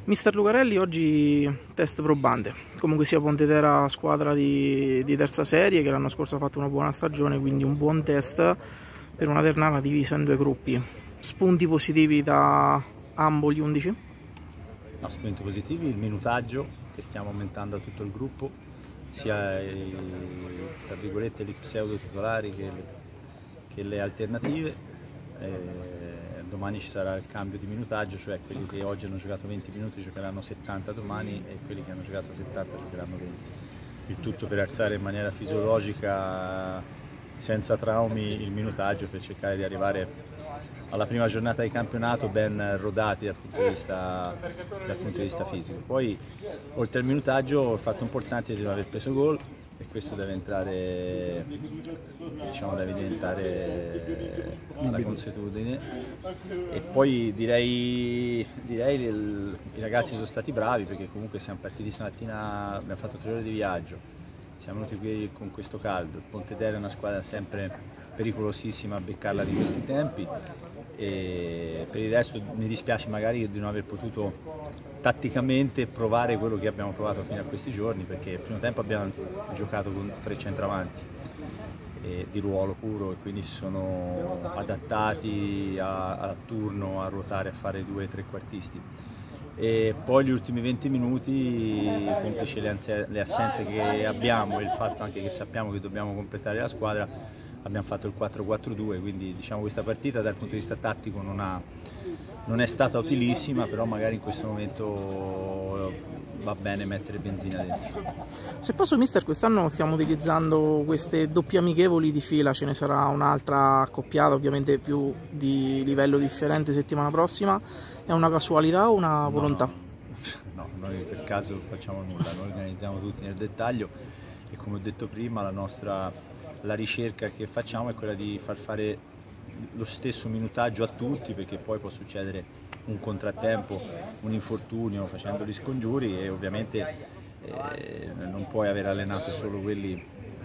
Mister Lucarelli, oggi test probante. Comunque sia, Pontedera squadra di terza serie che l'anno scorso ha fatto una buona stagione, quindi un buon test per una Ternana divisa in due gruppi. Spunti positivi da ambo gli 11? No, spunti positivi, il minutaggio che stiamo aumentando a tutto il gruppo, sia tra virgolette gli pseudo titolari che le alternative. Domani ci sarà il cambio di minutaggio, cioè quelli che oggi hanno giocato 20 minuti giocheranno 70 domani e quelli che hanno giocato 70 giocheranno 20. Il tutto per alzare in maniera fisiologica, senza traumi, il minutaggio, per cercare di arrivare alla prima giornata di campionato ben rodati dal punto di vista fisico. Poi, oltre al minutaggio, il fatto importante è di non aver preso gol, e questo deve entrare, diciamo, deve diventare la consuetudine. E poi direi i ragazzi sono stati bravi, perché comunque siamo partiti stamattina, abbiamo fatto 3 ore di viaggio, siamo venuti qui con questo caldo. Il Pontedera è una squadra sempre pericolosissima a beccarla di questi tempi, e per il resto mi dispiace magari di non aver potuto tatticamente provare quello che abbiamo provato fino a questi giorni, perché il primo tempo abbiamo giocato con 3 centravanti di ruolo puro, e quindi si sono adattati a turno a ruotare, a fare 2 trequartisti. E poi gli ultimi 20 minuti, complici le assenze che abbiamo e il fatto anche che sappiamo che dobbiamo completare la squadra, abbiamo fatto il 4-4-2, quindi diciamo questa partita dal punto di vista tattico non è stata utilissima, però magari in questo momento va bene mettere benzina dentro. Se posso, mister, quest'anno stiamo utilizzando queste doppie amichevoli di fila, ce ne sarà un'altra accoppiata, ovviamente più di livello differente settimana prossima. È una casualità o una volontà? No, noi per caso non facciamo nulla, noi organizziamo tutti nel dettaglio, e come ho detto prima la ricerca che facciamo è quella di far fare lo stesso minutaggio a tutti, perché poi può succedere un contrattempo, un infortunio facendo gli scongiuri, e ovviamente non puoi aver allenato solo quelli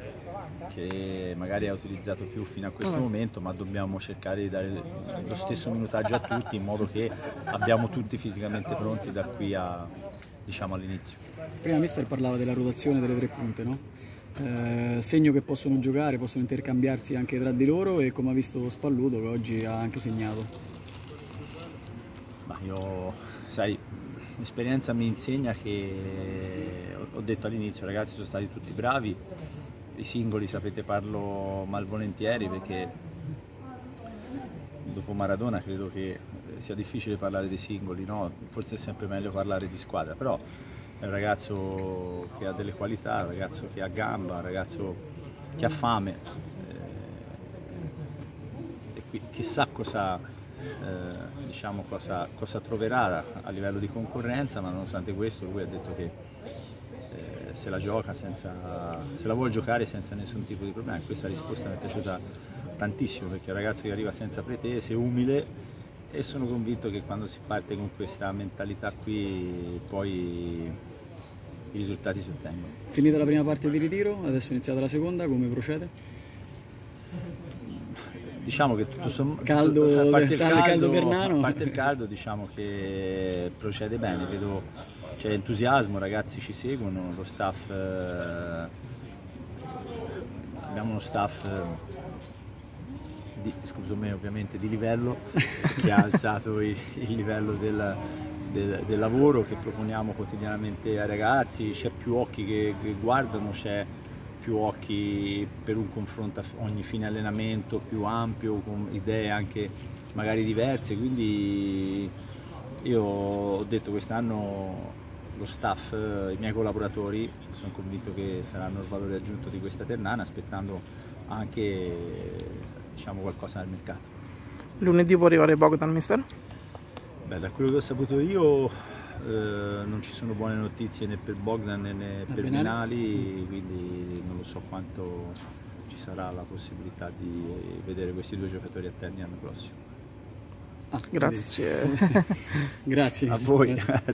che magari hai utilizzato più fino a questo momento, ma dobbiamo cercare di dare lo stesso minutaggio a tutti, in modo che abbiamo tutti fisicamente pronti da qui a, diciamo, all'inizio. Prima mister parlava della rotazione delle 3 punte, no? Segno che possono giocare, possono intercambiarsi anche tra di loro, e come ha visto Spalluto che oggi ha anche segnato. Ma io, sai, l'esperienza mi insegna che, ho detto all'inizio, ragazzi sono stati tutti bravi, i singoli sapete parlo malvolentieri, perché dopo Maradona credo che sia difficile parlare dei singoli, no? Forse è sempre meglio parlare di squadra, però è un ragazzo che ha delle qualità, un ragazzo che ha gamba, un ragazzo che ha fame, e chissà diciamo cosa troverà a livello di concorrenza, ma nonostante questo lui ha detto che se la gioca, se la vuole giocare senza nessun tipo di problema. Questa risposta mi è piaciuta tantissimo, perché è un ragazzo che arriva senza pretese, umile, e sono convinto che quando si parte con questa mentalità qui poi i risultati si ottengono. Finita la prima parte di ritiro, adesso è iniziata la seconda, come procede? Diciamo che tutto sommato, caldo a parte il caldo, diciamo che procede bene, vedo c'è entusiasmo, ragazzi ci seguono, lo staff, abbiamo uno staff ovviamente di livello, che ha alzato il livello del lavoro che proponiamo quotidianamente ai ragazzi. C'è più occhi che guardano, c'è più occhi per un confronto a ogni fine allenamento più ampio, con idee anche magari diverse, quindi io ho detto quest'anno lo staff, i miei collaboratori, sono convinto che saranno il valore aggiunto di questa Ternana, aspettando anche, diciamo, qualcosa dal mercato. Lunedì può arrivare Bogdan, mister? Beh, da quello che ho saputo io non ci sono buone notizie né per Bogdan né per Benali, quindi non lo so quanto ci sarà la possibilità di vedere questi 2 giocatori a Terni l'anno prossimo. Grazie. Grazie. A voi.